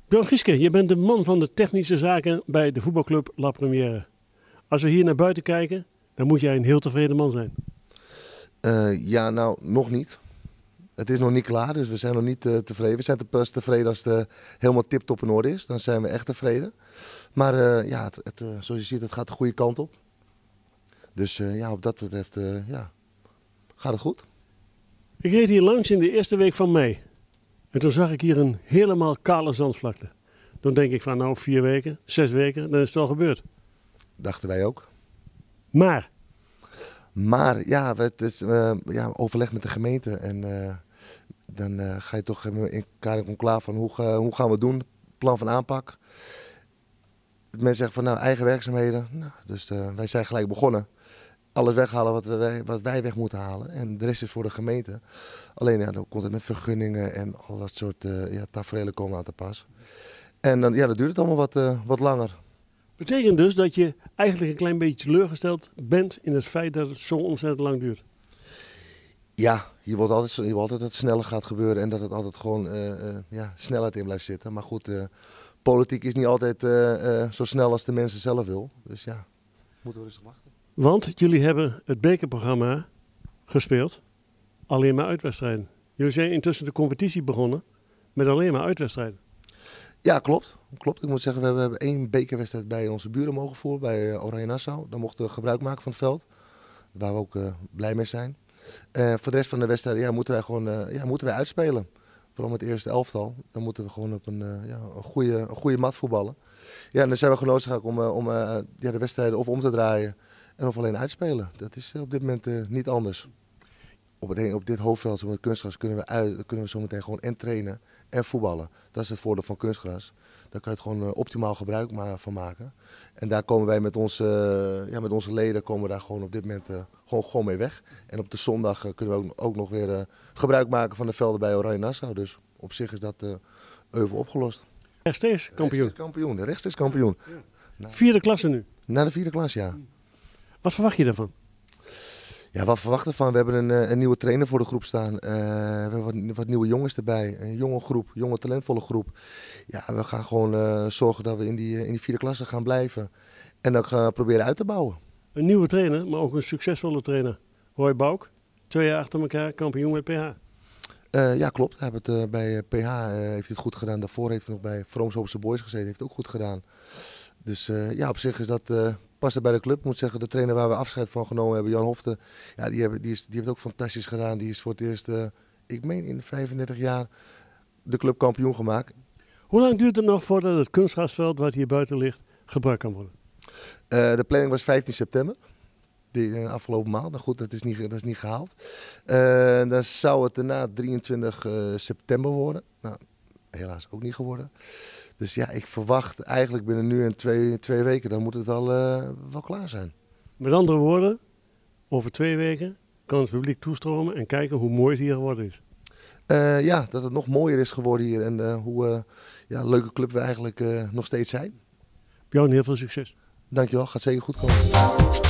Björn Gieske, je bent de man van de technische zaken bij de voetbalclub La Première. Als we hier naar buiten kijken, dan moet jij een heel tevreden man zijn. Ja, nou, nog niet. Het is nog niet klaar, dus we zijn nog niet tevreden. We zijn pas tevreden als het helemaal tip-top in orde is. Dan zijn we echt tevreden. Maar ja, zoals je ziet, het gaat de goede kant op. Dus ja, op dat betreft ja, gaat het goed. Ik reed hier langs in de eerste week van mei. En toen zag ik hier een helemaal kale zandvlakte. Dan denk ik van nou 4 weken, 6 weken, dan is het al gebeurd. Dachten wij ook. Maar Ja, het is ja, overleg met de gemeente. En dan ga je toch in elkaar in conclave van hoe gaan we het doen. Plan van aanpak. Mensen zeggen van nou eigen werkzaamheden. Nou, dus wij zijn gelijk begonnen. Alles weghalen wat wij weg moeten halen. En de rest is voor de gemeente. Alleen ja, dan komt het met vergunningen en al dat soort ja, tafereelen komen aan te pas. En dan, ja, dan duurt het allemaal wat langer. betekent dus dat je eigenlijk een klein beetje teleurgesteld bent in het feit dat het zo ontzettend lang duurt. Ja, je wilt altijd dat het sneller gaat gebeuren en dat het altijd gewoon ja, snelheid in blijft zitten. Maar goed, politiek is niet altijd zo snel als de mensen zelf wil. Dus ja, moeten we rustig wachten. Want jullie hebben het bekerprogramma gespeeld, alleen maar uitwedstrijden. Jullie zijn intussen de competitie begonnen met alleen maar uitwedstrijden. Ja, klopt. Ik moet zeggen, we hebben 1 bekerwedstrijd bij onze buren mogen voeren, bij Oranje Nassau. Daar mochten we gebruik maken van het veld, waar we ook blij mee zijn. Voor de rest van de wedstrijden ja, moeten wij gewoon moeten wij uitspelen. Vooral met het eerste elftal. Dan moeten we gewoon op een goede mat voetballen. Ja, en dan zijn we genoodzaakt om ja, de wedstrijden of om te draaien en of alleen uitspelen. Dat is op dit moment niet anders. Op dit hoofdveld, op het kunstgras, kunnen we zometeen gewoon en trainen en voetballen. Dat is het voordeel van kunstgras. Daar kan je het gewoon optimaal gebruik van maken. En daar komen wij met onze leden komen we daar gewoon op dit moment gewoon mee weg. En op de zondag kunnen we ook nog weer gebruik maken van de velden bij Oranje Nassau. Dus op zich is dat even opgelost. Rechtstreeks kampioen. Rechtstreeks kampioen. Ja. 4e klasse nu. Naar de 4e klas, ja. Wat verwacht je daarvan? Ja, wat verwachten we van? We hebben een nieuwe trainer voor de groep staan. We hebben wat nieuwe jongens erbij. Een jonge groep, jonge talentvolle groep. Ja, we gaan gewoon zorgen dat we in die 4e klasse gaan blijven. En dan gaan proberen uit te bouwen. Een nieuwe trainer, maar ook een succesvolle trainer. Roy Bouk, 2 jaar achter elkaar kampioen met PH. Ja, klopt. Hij heeft het, bij PH heeft het goed gedaan. Daarvoor heeft hij nog bij Vroomshoopse Boys gezeten. Heeft het ook goed gedaan. Dus ja, op zich is dat... past bij de club. Ik moet zeggen, de trainer waar we afscheid van genomen hebben, Jan Hofte, ja, die heeft ook fantastisch gedaan. Die is voor het eerst, ik meen in 35 jaar, de club kampioen gemaakt. Hoe lang duurt het nog voordat het kunstgrasveld wat hier buiten ligt gebruikt kan worden? De planning was 15 september. De afgelopen maand. Nou goed, dat is niet gehaald. Dan zou het daarna 23 september worden. Nou, helaas ook niet geworden. Dus ja, ik verwacht eigenlijk binnen nu en twee weken, dan moet het wel klaar zijn. Met andere woorden, over 2 weken kan het publiek toestromen en kijken hoe mooi het hier geworden is. Ja, dat het nog mooier is geworden hier en hoe ja, leuke club we eigenlijk nog steeds zijn. Björn, heel veel succes. Dankjewel, gaat zeker goed komen.